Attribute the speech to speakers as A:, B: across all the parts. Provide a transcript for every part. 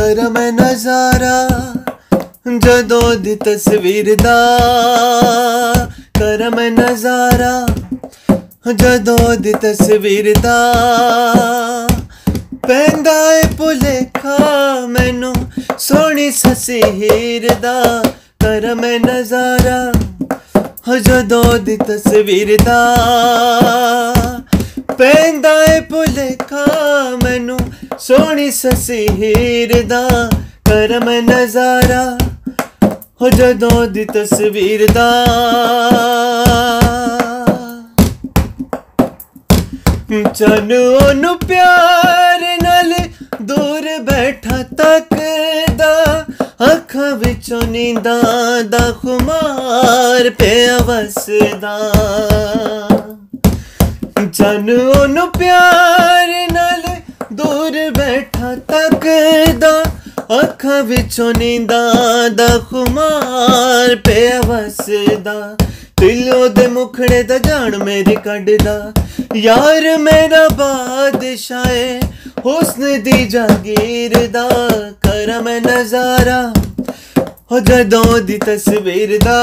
A: कर मैं नजारा जदों दी तस्वीर दा, कर मैं नजारा जदों दी तस्वीर दा। पैंदा ए भुलेखा मैनू सोहनी ससी हीर दा, कर मैं नजारा जदों दी तस्वीर दा। पैंदा ए भुलेखा मैनू सोहनी ससी हीर दा, कर मैं नजारा जदों दी तस्वीर दा। चनु ओनू प्यार नाल दूर बैठा तकदा, अखां विचों नींदां दा खुमार पिया वसदा। चनु ओनू प्यार नाल दूर बैठा तकदा, अखां विचों नींदां दा खुमार पिया वसदा। दिलों दे मुखड़े दा जान मेरी कढदा, यार मेरा बादशाह हुस्न दी जागीर दा, कर मैं नजारा जदों दी तस्वीर दा।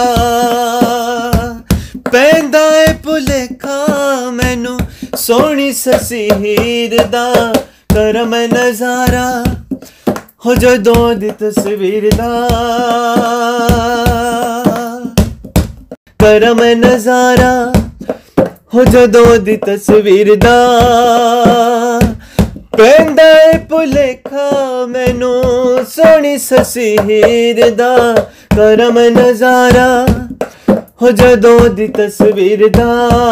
A: पैंदा ए भुलेखा मैनू सोहनी ससी हीर दा, कर मैं नजारा जदों दी तस्वीर दा। कर मैं नजारा जदों दी तस्वीर दा। पैंदा ए भुलेखा मैनू सोहनी ससी हीर दा, कर मैं नजारा जदों दी तस्वीर दा।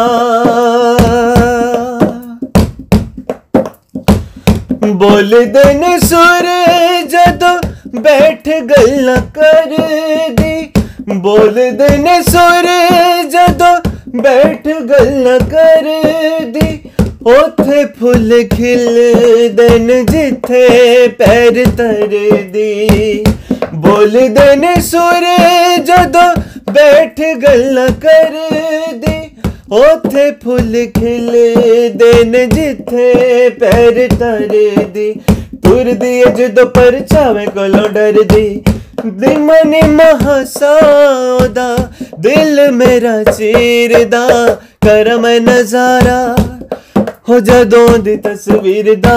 A: बोलदे ने सुर जदों बैठ गल्लां करदी, बोलदे ने सुर जदों बैठ गल्लां करदी। ओथे फुल खिलदे न जिथे पैर धरदी, बोलदे ने सुर जदों बैठ गल्लां करदी। ओथे फुल खिलदे न जिथे पैर धरदी। तुरदी जदों परछावे कोलों डरदी, दिमनी महासा ओदा दिल मेरा चीरदा, कर मैं नजारा जदों दी तस्वीर दा।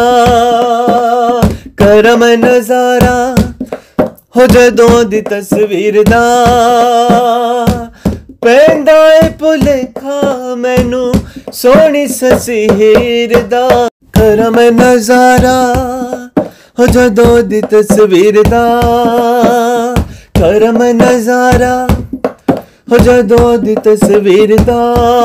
A: कर मैं नजारा जदों दी तस्वीर दा। पैंदा ए भुलेखा मैनू सोहनी ससी हीर दा, कर मैं नजारा जदों दी तस्वीर दा। कर मैं नजारा जदों दी तस्वीर दा।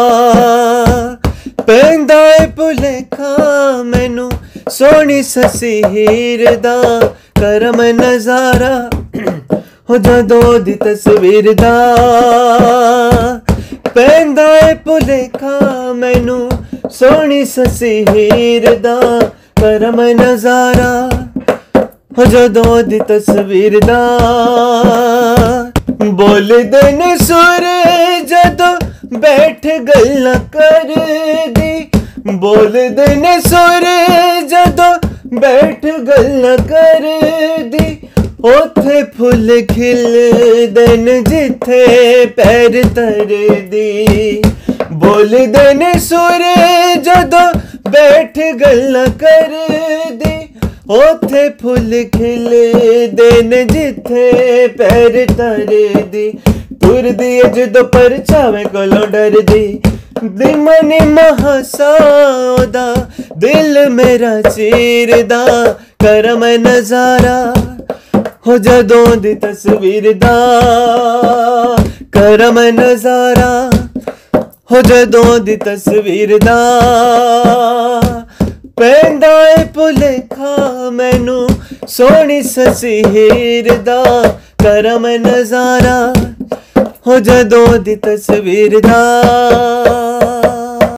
A: पैंदा ए भुलेखा मैनू सोहनी ससी हीर दा, कर मैं नजारा जदों दी तस्वीर दा। पैंदा ए भुलेखा मैनू सोहनी ससी हीर दा, कर मैं नजारा जदों दी तस्वीर दा। बोलदे ने सुर जदों बैठ गल्लां करदी, बोलदे ने सुर जदों बैठ गल्लां करदी। ओथे फुल खिलदे न जिथे पैर धरदी, बोलदे ने सुर जदों बैठ गल्लां करदी। ओथे फुल खिलदे न जिथे पैर धरदी। तुरदी जदों परछावे कोलों डरदी, दिमनी महासा ओदा दिल मेरा चीरदा, कर मैं नजारा जदों दी तस्वीर दा। कर मैं नजारा जदों दी तस्वीर दा। पैंदा ए भुलेखा मैनू सोहनी ससी हीर दा, कर मैं नजारा जदों दी तस्वीर दा।